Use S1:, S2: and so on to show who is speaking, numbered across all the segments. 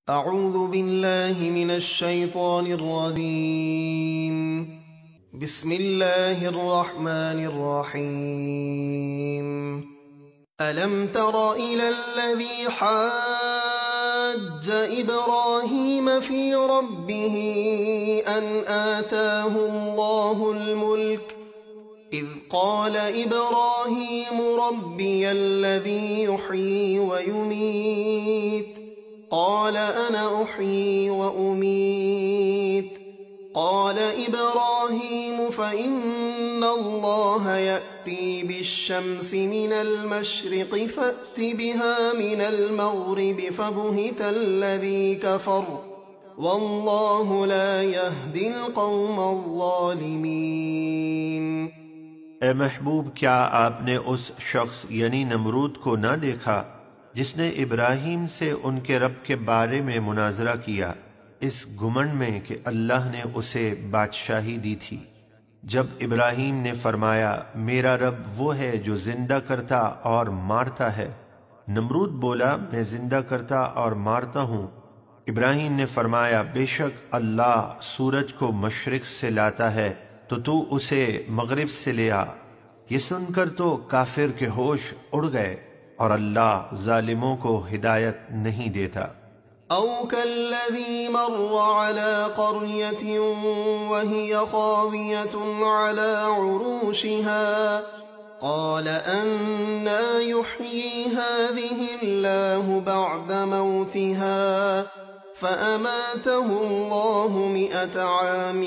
S1: اعوذ باللہ من الشیطان الرجیم بسم اللہ الرحمن الرحیم الم تر الى الذی حاج ابراہیم فی ربہ ان آتاہ اللہ الملک اذ قال ابراہیم ربی الذی یحیی ویمیت قال أنا أحيي وأميت قال إبراهيم فإن الله يأتي بالشمس من المشرق فأت بها من المغرب فبهت الذي كفر والله لا يهدي القوم الظالمين۔
S2: اے محبوب، کیا آپ نے اس شخص یعنی نمرود کو نہ دیکھا جس نے ابراہیم سے ان کے رب کے بارے میں مناظرہ کیا، اس گمنڈ میں کہ اللہ نے اسے بادشاہی دی تھی؟ جب ابراہیم نے فرمایا میرا رب وہ ہے جو زندہ کرتا اور مارتا ہے، نمرود بولا میں زندہ کرتا اور مارتا ہوں۔ ابراہیم نے فرمایا بے شک اللہ سورج کو مشرق سے لاتا ہے تو اسے مغرب سے لے آ۔ یہ سن کر تو کافر کے ہوش اڑ گئے، اور اللہ ظالموں کو ہدایت نہیں دیتا۔
S1: او كالذي مر على قرية وهي خاوية على عروشها قال أنى يحيي هذه الله بعد موتها فأماته الله 100 عام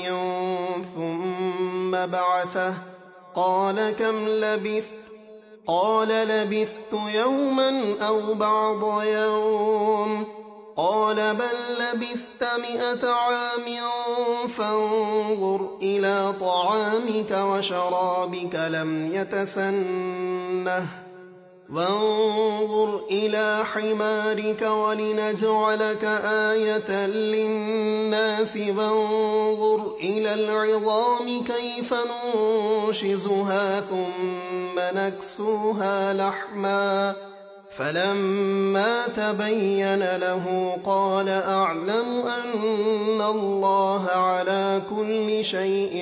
S1: ثم بعثه قال كم لبثت قال لبثت يوما أو بعض يوم قال بل لبثت 100 عام فانظر إلى طعامك وشرابك لم يتسنه وانظر إلى حمارك ولنجعلك آية للناس وانظر إلى العظام كيف ننشزها ثم نكسوها لحما فلما تبين له قال أعلم أن الله على كل شيء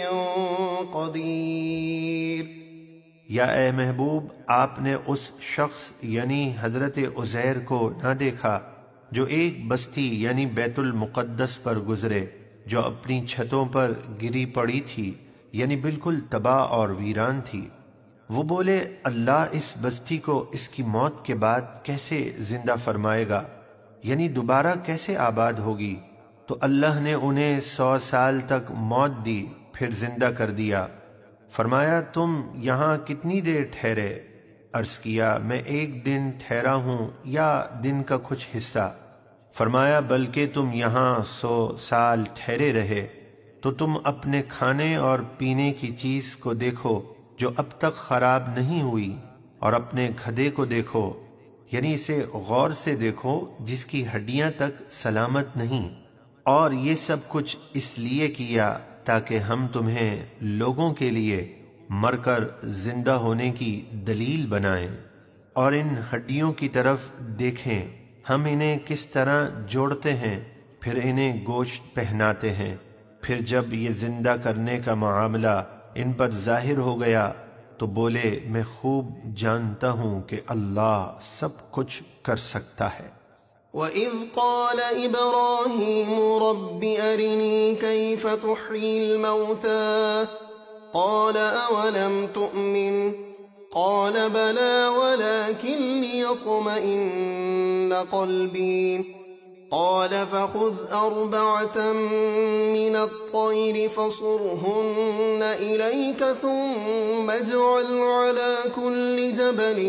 S1: قدير۔
S2: یا اے محبوب، آپ نے اس شخص یعنی حضرت عزیر کو نہ دیکھا جو ایک بستی یعنی بیت المقدس پر گزرے جو اپنی چھتوں پر گری پڑی تھی، یعنی بالکل تباہ اور ویران تھی۔ وہ بولے اللہ اس بستی کو اس کی موت کے بعد کیسے زندہ فرمائے گا، یعنی دوبارہ کیسے آباد ہوگی؟ تو اللہ نے انہیں 100 سال تک موت دی، پھر زندہ کر دیا۔ فرمایا تم یہاں کتنی دیر ٹھہرے؟ عرض کیا میں 1 دن ٹھہرا ہوں یا دن کا کچھ حصہ۔ فرمایا بلکہ تم یہاں 100 سال ٹھہرے رہے، تو تم اپنے کھانے اور پینے کی چیز کو دیکھو جو اب تک خراب نہیں ہوئی، اور اپنے گدھے کو دیکھو، یعنی اسے غور سے دیکھو جس کی ہڈیاں تک سلامت نہیں، اور یہ سب کچھ اس لیے کیا تاکہ ہم تمہیں لوگوں کے لیے مر کر زندہ ہونے کی دلیل بنائیں، اور ان ہڈیوں کی طرف دیکھیں ہم انہیں کس طرح جوڑتے ہیں، پھر انہیں گوشت پہناتے ہیں۔ پھر جب یہ زندہ کرنے کا معاملہ ان پر ظاہر ہو گیا تو بولے میں خوب جانتا ہوں کہ اللہ سب کچھ کر سکتا ہے۔
S1: وَإِذْ قَالَ إِبْرَاهِيمُ رَبِّ أَرِنِي كَيْفَ تُحْيِي الْمَوْتَى قَالَ أَوَلَمْ تُؤْمِنْ قَالَ بَلَى وَلَكِنْ لِيَطْمَئِنَّ قَلْبِي قال فخذ 4 من الطير فصرهن إليك ثم اجعل على كل جبل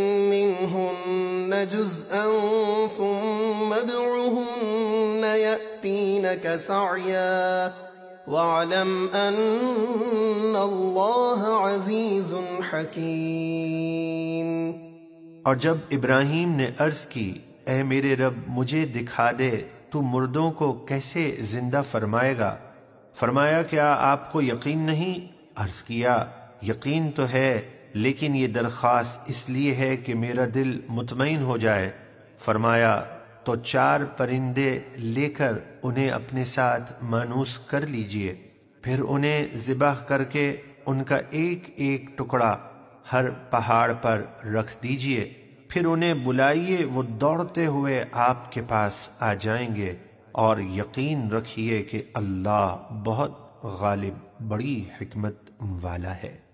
S1: منهن جزءا ثم ادعهن يأتينك سعيا واعلم أن الله عزيز حكيم۔
S2: اور جب ابراہیم نے عرض کی اے میرے رب مجھے دکھا دے تو مردوں کو کیسے زندہ فرمائے گا؟ فرمایا کیا آپ کو یقین نہیں؟ عرض کیا یقین تو ہے، لیکن یہ درخواست اس لیے ہے کہ میرا دل مطمئن ہو جائے۔ فرمایا تو 4 پرندے لے کر انہیں اپنے ساتھ مانوس کر لیجئے، پھر انہیں ذبح کر کے ان کا ایک ایک ٹکڑا ہر پہاڑ پر رکھ دیجئے، پھر انہیں بلائیے، وہ دوڑتے ہوئے آپ کے پاس آ جائیں گے، اور یقین رکھیے کہ اللہ بہت غالب، بڑی حکمت والا ہے۔